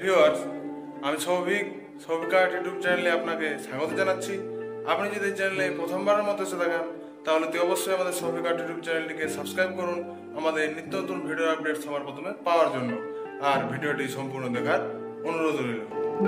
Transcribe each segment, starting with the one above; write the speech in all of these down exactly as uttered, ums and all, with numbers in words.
Viewers, আমি Souvik Souvik art YouTube চ্যানেলে আপনাকে স্বাগত জানাচ্ছি। আপনি যদি চ্যানেলে প্রথমবারের মতো এসে থাকেন তাহলে তো অবশ্যই আমাদের সৌভিক আর্ট ইউটিউব চ্যানেলটিকে সাবস্ক্রাইব করুন আমাদের নিত্য নতুন ভিডিও আপডেট সবার প্রথমে পাওয়ার জন্য, আর ভিডিওটি সম্পূর্ণ দেখার অনুরোধ রইল।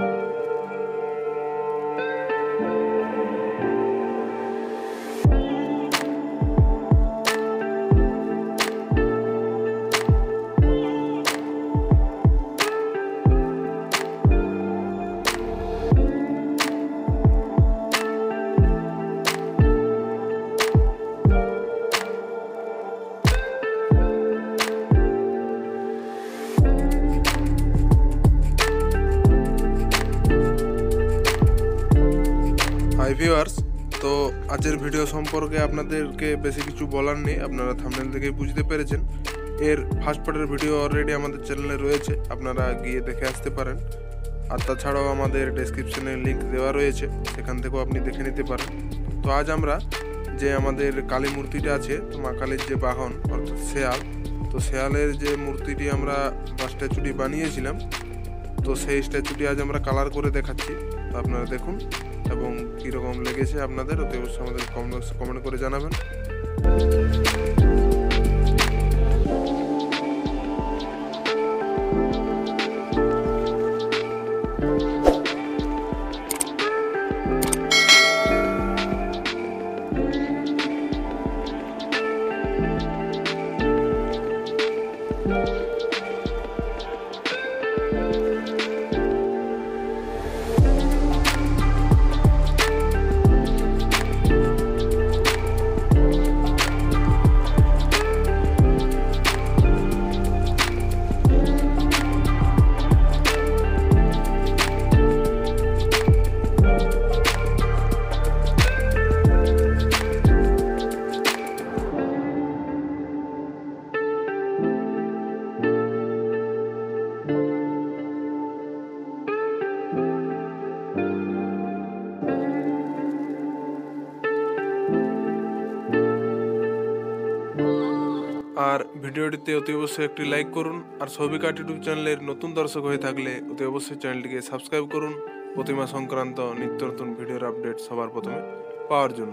হাই ভিউয়ার্স, তো আজকের ভিডিও সম্পর্কে আপনাদেরকে বেশি কিছু বলার নেই, আপনারা থাম্বনেল থেকেই বুঝতে পেরেছেন। এর ফার্স্ট পার্টের ভিডিও অলরেডি আমাদের চ্যানেলে রয়েছে, আপনারা গিয়ে দেখে আসতে পারেন। আর তাছাড়াও আমাদের ডেসক্রিপশনে লিঙ্ক দেওয়া রয়েছে, সেখান থেকেও আপনি দেখে নিতে পারেন। তো আজ আমরা যে আমাদের কালী মূর্তিটা আছে, তো মা কালীর যে বাহন অর্থাৎ শেয়াল, তো শেয়ালের যে মূর্তিটি আমরা বা স্ট্যাচুটি বানিয়েছিলাম, তো সেই স্ট্যাচুটি আজ আমরা কালার করে দেখাচ্ছি। তো আপনারা দেখুন এবং কীরকম লেগেছে আপনাদের, অতি অবশ্যই আমাদের কমেন্ট করে জানাবেন। আর ভিডিওটিতে অতি অবশ্যই একটি লাইক করুন, আর সৌভিক আর্ট ইউটিউব চ্যানেলের নতুন দর্শক হয়ে থাকলে অতি অবশ্যই চ্যানেলটিকে সাবস্ক্রাইব করুন প্রতিমা সংক্রান্ত নিত্য নতুন ভিডিওর আপডেট সবার প্রথমে পাওয়ার জন্য।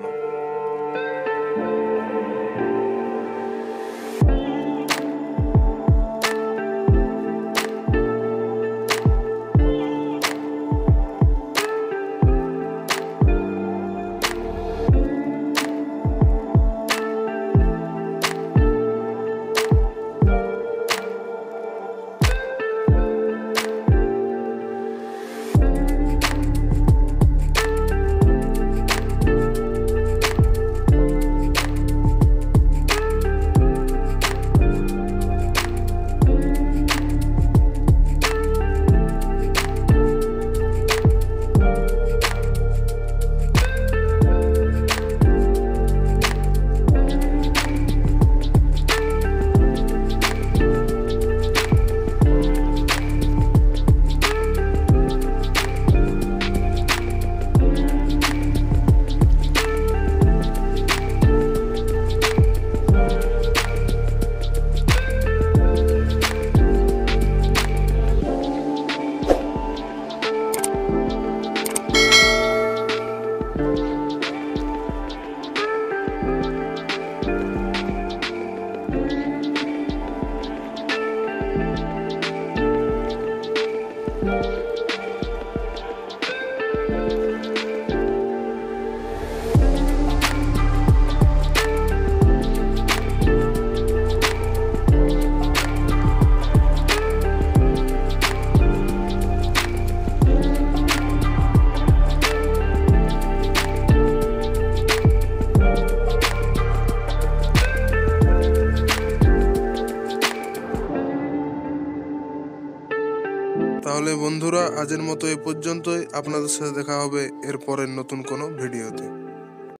তাহলে বন্ধুরা, আজের মতো এ পর্যন্তই। আপনাদের সাথে দেখা হবে এর পরের নতুন কোনো ভিডিওতে।